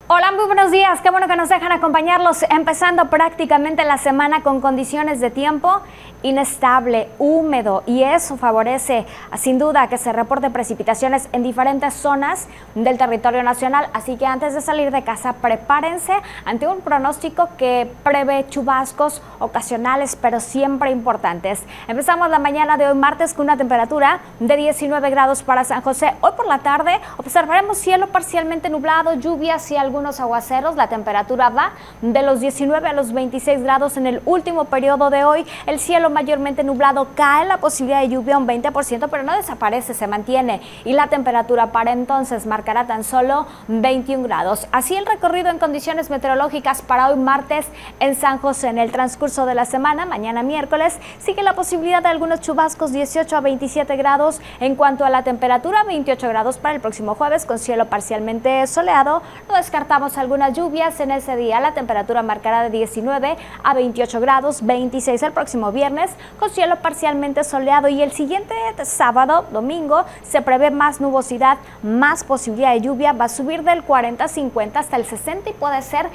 Hola, muy buenos días. Qué bueno que nos dejan acompañarlos, empezando prácticamente la semana con condiciones de tiempo inestable, húmedo, y eso favorece sin duda que se reporten precipitaciones en diferentes zonas del territorio nacional. Así que antes de salir de casa, prepárense ante un pronóstico que prevé chubascos ocasionales, pero siempre importantes. Empezamos la mañana de hoy martes con una temperatura de 19 grados para San José. Hoy por la tarde observaremos cielo parcialmente nublado, lluvias y algunos aguaceros. La temperatura va de los 19 a los 26 grados en el último periodo de hoy. El cielo mayormente nublado, cae la posibilidad de lluvia un 20%, pero no desaparece, se mantiene, y la temperatura para entonces marcará tan solo 21 grados. Así el recorrido en condiciones meteorológicas para hoy martes en San José. En el transcurso de la semana, mañana miércoles, sigue la posibilidad de algunos chubascos, 18 a 27 grados. En cuanto a la temperatura, 28 grados para el próximo jueves con cielo parcialmente soleado. No descartamos algunas lluvias en ese día. La temperatura marcará de 19 a 28 grados, 26 el próximo viernes con cielo parcialmente soleado, y el siguiente sábado, domingo, se prevé más nubosidad, más posibilidad de lluvia. Va a subir del 40, 50 hasta el 60 y puede ser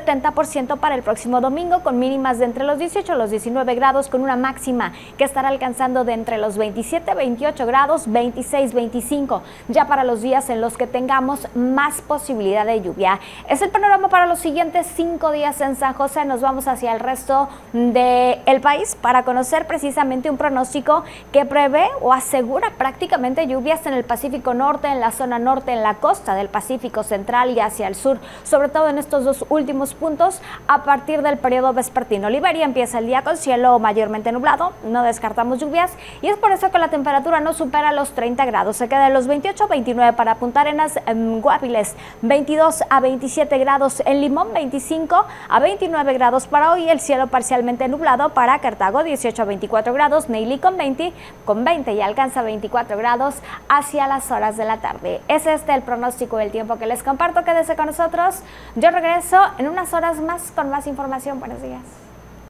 70% para el próximo domingo, con mínimas de entre los 18 a los 19 grados, con una máxima que estará alcanzando de entre los 27, 28 grados, 26, 25, ya para los días en los que tengamos más posibilidad de lluvia. Es el panorama para los siguientes 5 días en San José. Nos vamos hacia el resto del país para conocer precisamente un pronóstico que prevé o asegura prácticamente lluvias en el Pacífico Norte, en la zona norte, en la costa del Pacífico Central y hacia el sur, sobre todo en estos dos últimos puntos a partir del periodo vespertino. Liberia empieza el día con cielo mayormente nublado, no descartamos lluvias, y es por eso que la temperatura no supera los 30 grados, se queda en los 28 a 29 para Punta Arenas, Guapiles 22 a 27 grados, en Limón 25 a 29 grados para hoy, el cielo parcialmente nublado para Cartago 18 a 24 grados, Neily con 20 y alcanza 24 grados hacia las horas de la tarde. Es el pronóstico del tiempo que les comparto. Quédese con nosotros. Yo regreso en unas horas más con más información. Buenos días.